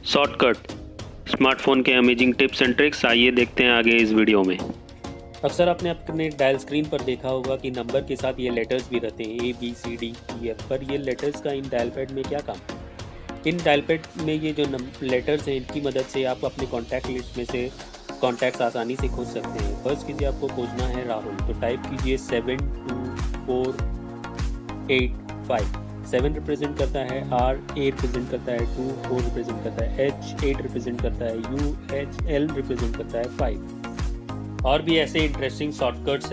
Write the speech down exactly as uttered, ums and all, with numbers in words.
Shortcut smartphone के amazing tips and tricks, आइए देखते हैं आगे इस वीडियो में। अक्सर आपने अपने डायल स्क्रीन पर देखा होगा कि नंबर के साथ ये लेटर्स भी रहते हैं, A B C D E F. पर ये लेटर्स का इन डायल पैड में क्या काम है? इन डायल पैड में ये जो लेटर्स हैं, इनकी मदद से आप अपने कॉन्टैक्ट लिस्ट में से कॉन्टैक्ट्स आसानी से खोज सकते हैं। फर्स्ट कीजिए, आपको खोजना है राहुल, तो टाइप कीजिए seven two four eight five. Seven represent करता है आर, ए रिप्रेजेंट करता है टू, फोर रिप्रेजेंट करता है एच, एट रिप्रेजेंट करता है यू, एच, एल रिप्रेजेंट करता है फाइव। और भी ऐसे इंटरेस्टिंग शॉर्टकट्स